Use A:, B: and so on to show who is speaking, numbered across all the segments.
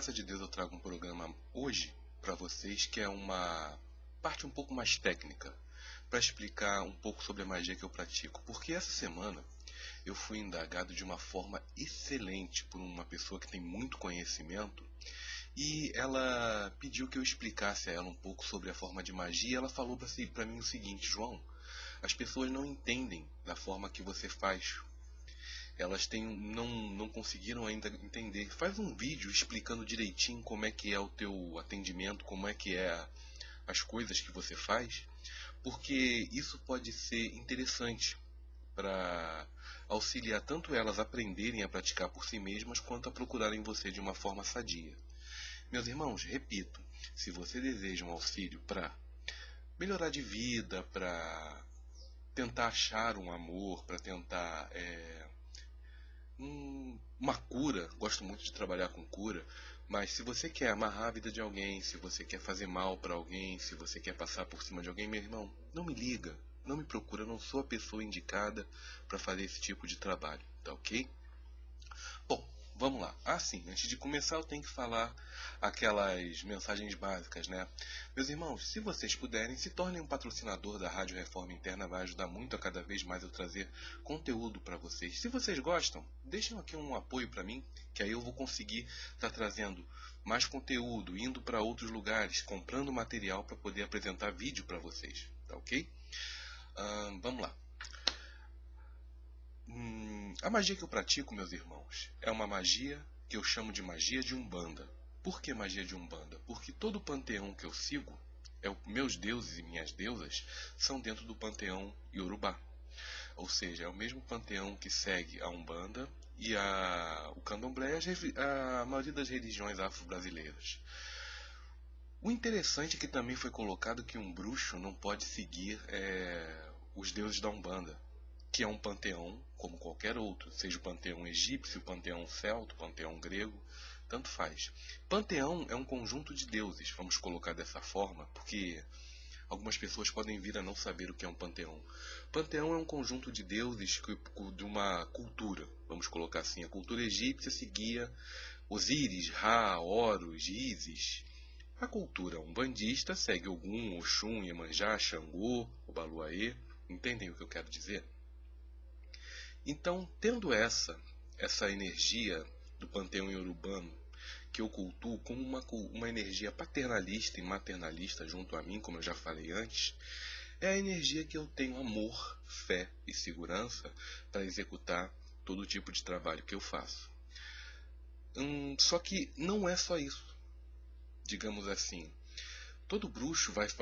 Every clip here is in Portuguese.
A: graça de Deus, eu trago um programa hoje para vocês que é uma parte um pouco mais técnica, para explicar um pouco sobre a magia que eu pratico. Porque essa semana eu fui indagado de uma forma excelente por uma pessoa que tem muito conhecimento e ela pediu que eu explicasse a ela um pouco sobre a forma de magia. Ela falou para mim o seguinte: João, as pessoas não entendem da forma que você faz. Elas não conseguiram ainda entender. Faz um vídeo explicando direitinho como é que é o teu atendimento, como é que é as coisas que você faz, porque isso pode ser interessante para auxiliar tanto elas a aprenderem a praticar por si mesmas, quanto a procurarem você de uma forma sadia. Meus irmãos, repito, se você deseja um auxílio para melhorar de vida, para tentar achar um amor, para tentar uma cura, gosto muito de trabalhar com cura, mas se você quer amarrar a vida de alguém, se você quer fazer mal para alguém, se você quer passar por cima de alguém, meu irmão, não me liga, não me procura, eu não sou a pessoa indicada para fazer esse tipo de trabalho, tá ok? Bom, vamos lá. Sim, antes de começar eu tenho que falar aquelas mensagens básicas, né? Meus irmãos, se vocês puderem, se tornem um patrocinador da Rádio Reforma Interna, vai ajudar muito a cada vez mais eu trazer conteúdo para vocês. Se vocês gostam, deixem aqui um apoio para mim, que aí eu vou conseguir estar trazendo mais conteúdo, indo para outros lugares, comprando material para poder apresentar vídeo para vocês, tá ok? Vamos lá. A magia que eu pratico, meus irmãos, é uma magia que eu chamo de magia de Umbanda. Por que magia de Umbanda? Porque todo o panteão que eu sigo, meus deuses e minhas deusas, são dentro do panteão Yorubá. Ou seja, é o mesmo panteão que segue a Umbanda e o Candomblé e a maioria das religiões afro-brasileiras. O interessante é que também foi colocado que um bruxo não pode seguir os deuses da Umbanda, que é um panteão como qualquer outro, seja o panteão egípcio, o panteão celta, o panteão grego, tanto faz. Panteão é um conjunto de deuses, vamos colocar dessa forma, porque algumas pessoas podem vir a não saber o que é um panteão. Panteão é um conjunto de deuses de uma cultura, vamos colocar assim. A cultura egípcia seguia Osíris, Ra, Horus, Ísis. A cultura umbandista segue Ogum, Oxum, Iemanjá, Xangô, Obaluaê. Entendem o que eu quero dizer? Então, tendo essa energia do panteão iorubano, que eu cultuo como uma energia paternalista e maternalista junto a mim, como eu já falei antes, é a energia que eu tenho amor, fé e segurança para executar todo tipo de trabalho que eu faço. Só que não é só isso. Digamos assim, todo bruxo vai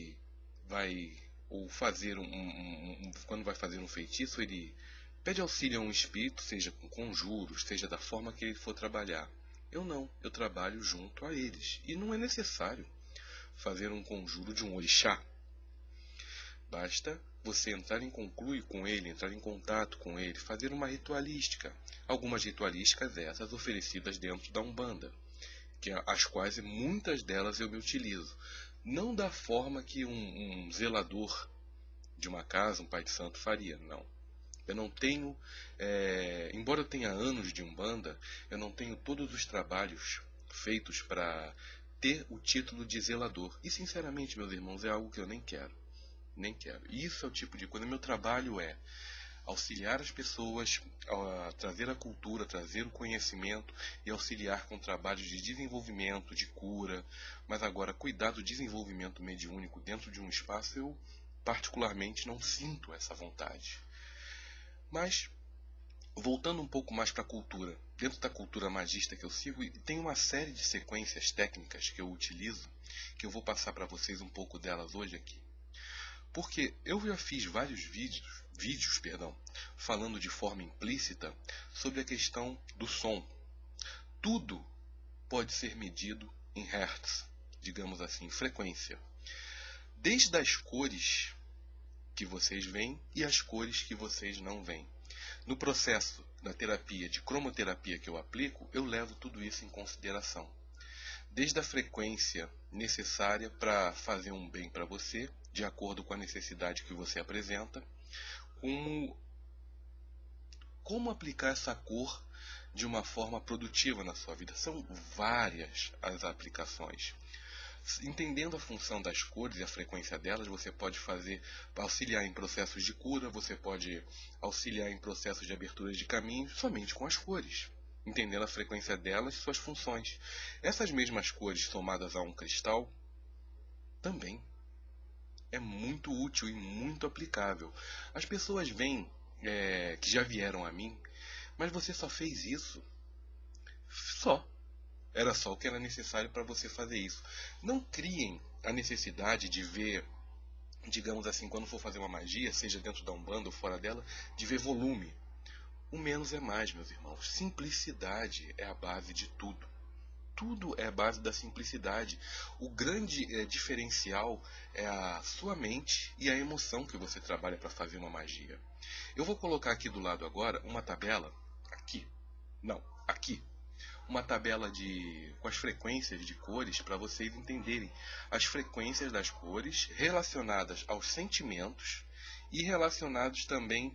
A: ou fazer quando vai fazer um feitiço, ele pede auxílio a um espírito, seja com conjuros, seja da forma que ele for trabalhar. Eu não, eu trabalho junto a eles. E não é necessário fazer um conjuro de um orixá. Basta você entrar em concluio com ele, entrar em contato com ele, fazer uma ritualística. Algumas ritualísticas essas oferecidas dentro da Umbanda, as quais muitas delas eu me utilizo. Não da forma que um zelador de uma casa, um pai de santo faria, não. Eu não tenho, embora eu tenha anos de Umbanda, eu não tenho todos os trabalhos feitos para ter o título de zelador. E sinceramente, meus irmãos, é algo que eu nem quero. Nem quero. Isso é o tipo de coisa. Meu trabalho é auxiliar as pessoas, trazer a cultura, trazer o conhecimento e auxiliar com trabalhos de desenvolvimento, de cura. Mas agora, cuidar do desenvolvimento mediúnico dentro de um espaço, eu particularmente não sinto essa vontade. Mas, voltando um pouco mais para a cultura, dentro da cultura magista que eu sigo, tem uma série de sequências técnicas que eu utilizo, que eu vou passar para vocês um pouco delas hoje aqui. Porque eu já fiz vários vídeos, falando de forma implícita sobre a questão do som. Tudo pode ser medido em hertz, digamos assim, frequência. Desde as cores que vocês veem e as cores que vocês não veem. No processo da terapia de cromoterapia que eu aplico, eu levo tudo isso em consideração. Desde a frequência necessária para fazer um bem para você, de acordo com a necessidade que você apresenta, como aplicar essa cor de uma forma produtiva na sua vida. São várias as aplicações. Entendendo a função das cores e a frequência delas, você pode auxiliar em processos de cura, você pode auxiliar em processos de abertura de caminhos somente com as cores, entendendo a frequência delas e suas funções. Essas mesmas cores somadas a um cristal também é muito útil e muito aplicável. As pessoas veem que já vieram a mim, mas você só fez isso? Só. Era só o que era necessário para você fazer isso. Não criem a necessidade de ver, digamos assim, quando for fazer uma magia, seja dentro da Umbanda ou fora dela, de ver volume. O menos é mais, meus irmãos. Simplicidade é a base de tudo. Tudo é a base da simplicidade. O grande diferencial é a sua mente e a emoção que você trabalha para fazer uma magia. Eu vou colocar aqui do lado agora uma tabela, aqui, não, aqui. Uma tabela com as frequências de cores para vocês entenderem as frequências das cores relacionadas aos sentimentos e relacionados também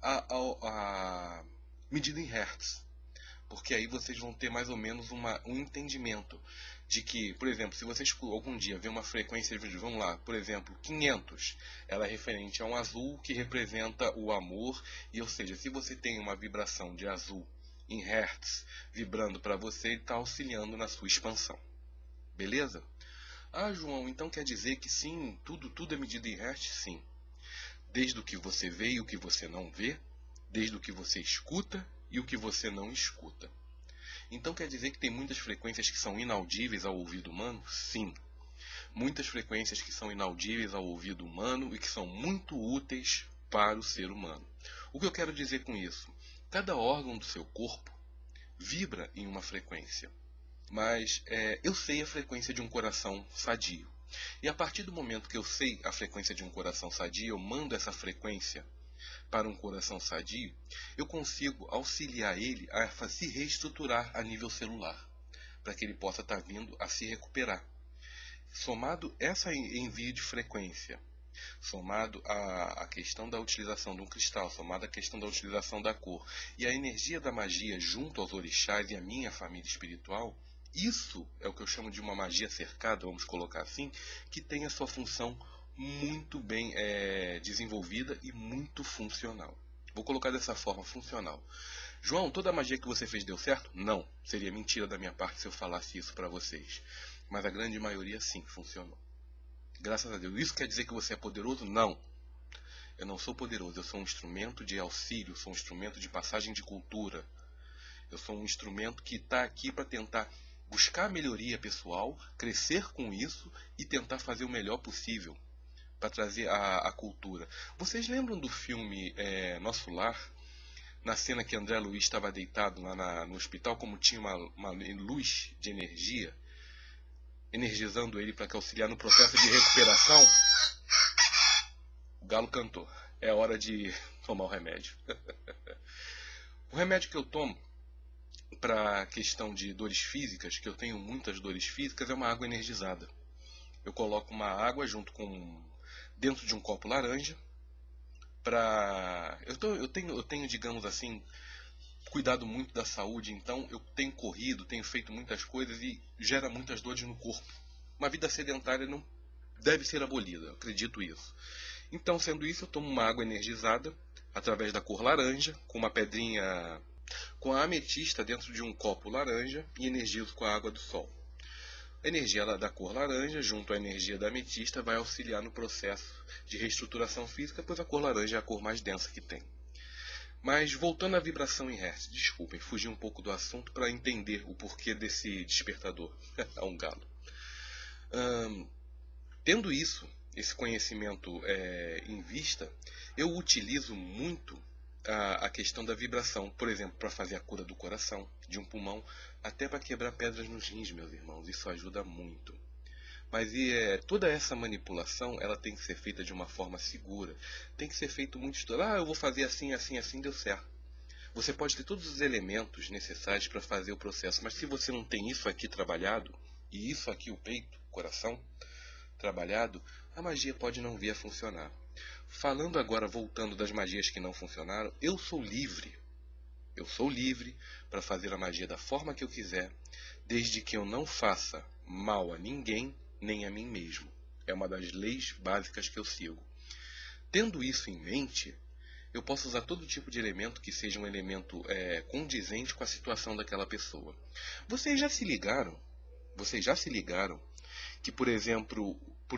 A: a medida em hertz. Porque aí vocês vão ter mais ou menos um entendimento de que, por exemplo, se vocês algum dia ver uma frequência, vamos lá, por exemplo, 500, ela é referente a um azul que representa o amor, e ou seja, se você tem uma vibração de azul em hertz vibrando para você, ele está auxiliando na sua expansão. Beleza? Ah, João, então quer dizer que sim, tudo é medido em hertz? Sim. Desde o que você vê e o que você não vê, desde o que você escuta e o que você não escuta. Então quer dizer que tem muitas frequências que são inaudíveis ao ouvido humano? Sim. Muitas frequências que são inaudíveis ao ouvido humano e que são muito úteis para o ser humano. O que eu quero dizer com isso? Cada órgão do seu corpo vibra em uma frequência, mas eu sei a frequência de um coração sadio. E a partir do momento que eu sei a frequência de um coração sadio, eu mando essa frequência para um coração sadio, eu consigo auxiliar ele a se reestruturar a nível celular, para que ele possa estar vindo a se recuperar. Somado essa envio de frequência, somado à questão da utilização de um cristal, somado à questão da utilização da cor, e a energia da magia junto aos orixás e a minha família espiritual, isso é o que eu chamo de uma magia cercada, vamos colocar assim, que tem a sua função muito bem desenvolvida e muito funcional. Vou colocar dessa forma, funcional. João, toda a magia que você fez deu certo? Não. Seria mentira da minha parte se eu falasse isso para vocês. Mas a grande maioria sim, funcionou. Graças a Deus. Isso quer dizer que você é poderoso? Não. Eu não sou poderoso. Eu sou um instrumento de auxílio, sou um instrumento de passagem de cultura. Eu sou um instrumento que está aqui para tentar buscar a melhoria pessoal, crescer com isso e tentar fazer o melhor possível para trazer a cultura. Vocês lembram do filme Nosso Lar? Na cena que André Luiz estava deitado lá no hospital, como tinha uma luz de energia, energizando ele para que auxiliar no processo de recuperação. O galo cantou. É hora de tomar o remédio. O remédio que eu tomo para a questão de dores físicas, que eu tenho muitas dores físicas, é uma água energizada. Eu coloco uma água dentro de um copo laranja. Eu tenho, digamos assim, cuidado muito da saúde, então eu tenho corrido, tenho feito muitas coisas e gera muitas dores no corpo. Uma vida sedentária não deve ser abolida, eu acredito isso. Então, sendo isso, eu tomo uma água energizada através da cor laranja, com uma pedrinha, com a ametista dentro de um copo laranja e energizo com a água do sol. A energia da cor laranja, junto à energia da ametista, vai auxiliar no processo de reestruturação física, pois a cor laranja é a cor mais densa que tem. Mas voltando à vibração em hertz, desculpem, fugi um pouco do assunto para entender o porquê desse despertador. É um galo. Tendo esse conhecimento em vista, eu utilizo muito a questão da vibração, por exemplo, para fazer a cura do coração, de um pulmão, até para quebrar pedras nos rins, meus irmãos. Isso ajuda muito. Mas toda essa manipulação, ela tem que ser feita de uma forma segura. Tem que ser feito muito estudo. Eu vou fazer assim, assim, assim, deu certo. Você pode ter todos os elementos necessários para fazer o processo, mas se você não tem isso aqui trabalhado, e isso aqui, o peito, o coração, trabalhado, a magia pode não vir a funcionar. Falando agora, voltando das magias que não funcionaram, eu sou livre Eu sou livre para fazer a magia da forma que eu quiser, desde que eu não faça mal a ninguém, nem a mim mesmo. É uma das leis básicas que eu sigo. Tendo isso em mente, eu posso usar todo tipo de elemento que seja um elemento condizente com a situação daquela pessoa. Vocês já se ligaram? Vocês já se ligaram que, por exemplo,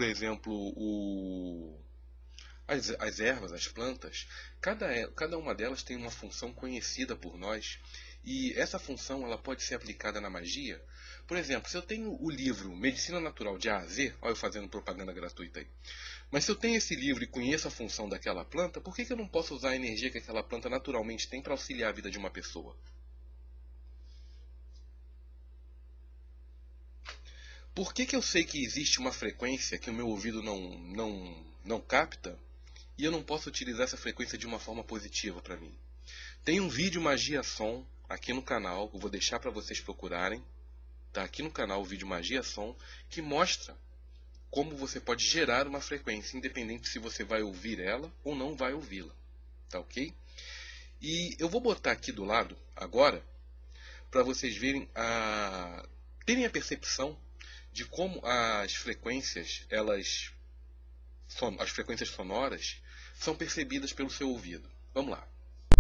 A: as ervas, as plantas, cada uma delas tem uma função conhecida por nós, e essa função ela pode ser aplicada na magia. Por exemplo, se eu tenho o livro Medicina Natural de A a Z, olha eu fazendo propaganda gratuita aí, mas se eu tenho esse livro e conheço a função daquela planta, por que eu não posso usar a energia que aquela planta naturalmente tem para auxiliar a vida de uma pessoa? Por que eu sei que existe uma frequência que o meu ouvido não capta e eu não posso utilizar essa frequência de uma forma positiva para mim? Tem um vídeo Magia Som aqui no canal, eu vou deixar para vocês procurarem. Tá aqui no canal o vídeo Magia Som, que mostra como você pode gerar uma frequência, independente se você vai ouvir ela ou não vai ouvi-la. Tá ok? E eu vou botar aqui do lado, agora, para vocês verem terem a percepção de como as frequências, as frequências sonoras, são percebidas pelo seu ouvido. Vamos lá.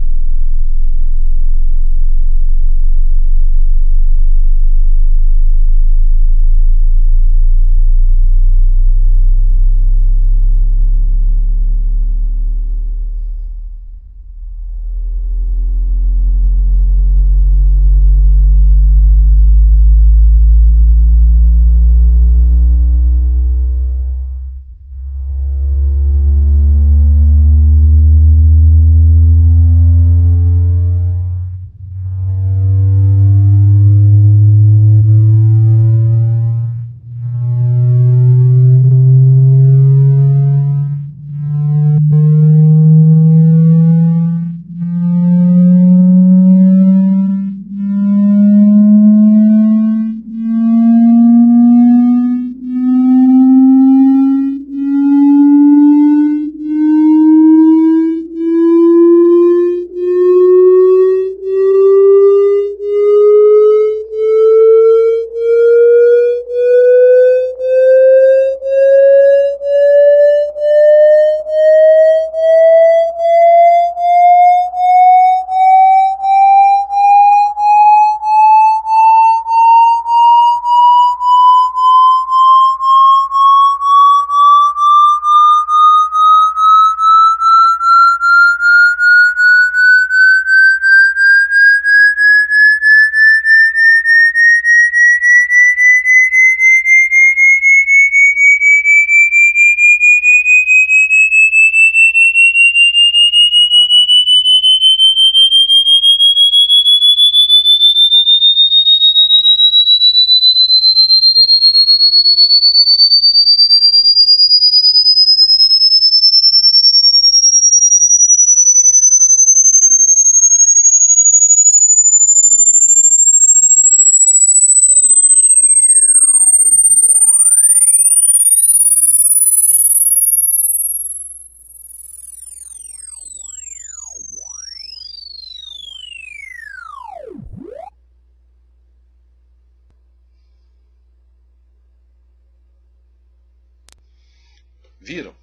A: Viram?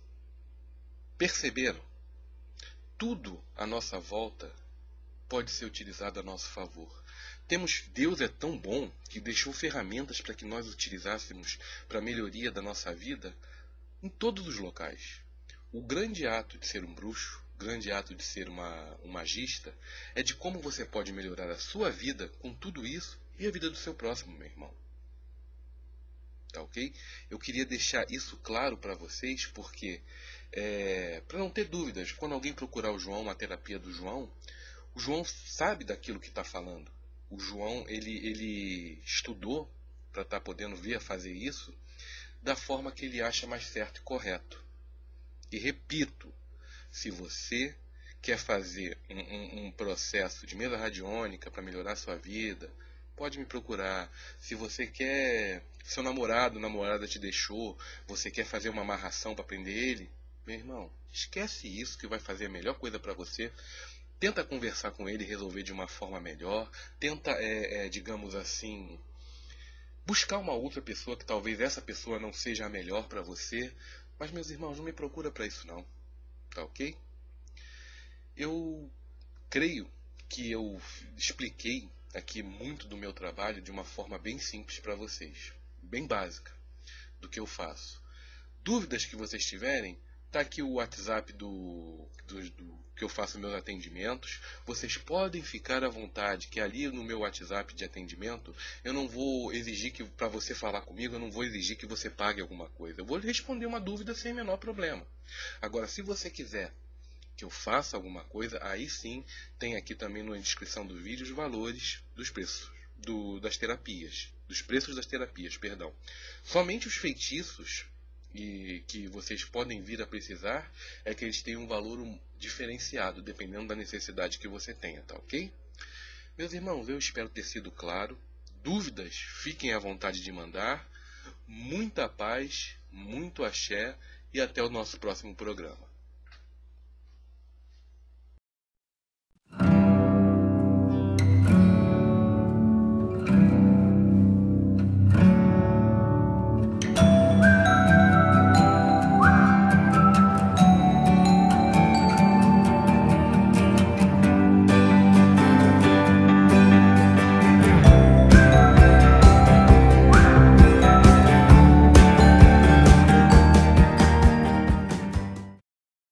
A: Perceberam? Tudo à nossa volta pode ser utilizado a nosso favor. Deus é tão bom que deixou ferramentas para que nós utilizássemos para a melhoria da nossa vida em todos os locais. O grande ato de ser um bruxo, o grande ato de ser um magista, é de como você pode melhorar a sua vida com tudo isso e a vida do seu próximo, meu irmão. Tá ok? Eu queria deixar isso claro para vocês, porque para não ter dúvidas, quando alguém procurar o João, uma terapia do João, o João sabe daquilo que está falando. O João ele estudou para estar podendo vir a fazer isso da forma que ele acha mais certo e correto. E repito, se você quer fazer um processo de mesa radiônica para melhorar a sua vida, pode me procurar. Se você quer, seu namorado, namorada te deixou, você quer fazer uma amarração para prender ele, meu irmão, esquece isso que vai fazer a melhor coisa para você. tenta conversar com ele e resolver de uma forma melhor, tenta, digamos assim, buscar uma outra pessoa que talvez essa pessoa não seja a melhor para você. Mas, meus irmãos, não me procura para isso não, tá ok? Eu creio que eu expliquei aqui muito do meu trabalho de uma forma bem simples para vocês, bem básica do que eu faço. Dúvidas que vocês tiverem, tá aqui o WhatsApp do que eu faço meus atendimentos. Vocês podem ficar à vontade, que ali no meu WhatsApp de atendimento, eu não vou exigir que para você falar comigo, eu não vou exigir que você pague alguma coisa. Eu vou responder uma dúvida sem o menor problema. Agora, se você quiser que eu faça alguma coisa, aí sim tem aqui também na descrição do vídeo os valores dos preços das terapias, dos preços das terapias, perdão. Somente os feitiços e que vocês podem vir a precisar é que eles têm um valor diferenciado, dependendo da necessidade que você tenha, tá ok? Meus irmãos, eu espero ter sido claro. Dúvidas, fiquem à vontade de mandar. Muita paz, muito axé e até o nosso próximo programa.